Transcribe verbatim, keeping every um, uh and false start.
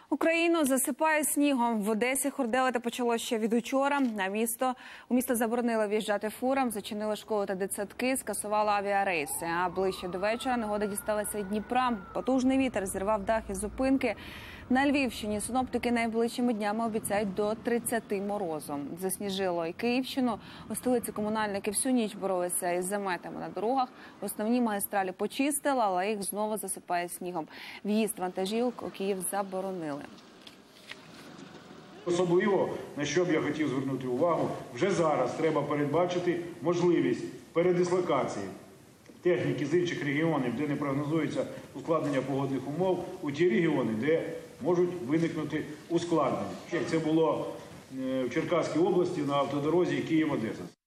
Україну засипає снігом. В Одесі хорделити почало ще від учора. На місто у місто заборонили в'їжджати фурам, зачинили школи та дитсадки, скасували авіарейси. А ближче до вечора негода дісталася й Дніпра. Потужний вітер зірвав дах із зупинки. На Львівщині синоптики найближчими днями обіцяють до тридцяти морозом. Засніжило і Київщину. У столиці комунальники всю ніч боролися із заметами на дорогах. Основні магістралі почистили, але їх знову засипає снігом. В'їзд вантажівок у Київ заборонили. Особливо, на що б я хотів звернути увагу, вже зараз треба передбачити можливість передислокації техніки з інших регіонів, де не прогнозується ускладнення погодних умов, у ті регіони, де можуть виникнути ускладнення. Як це було в Черкаській області на автодорозі Київ-Одеса.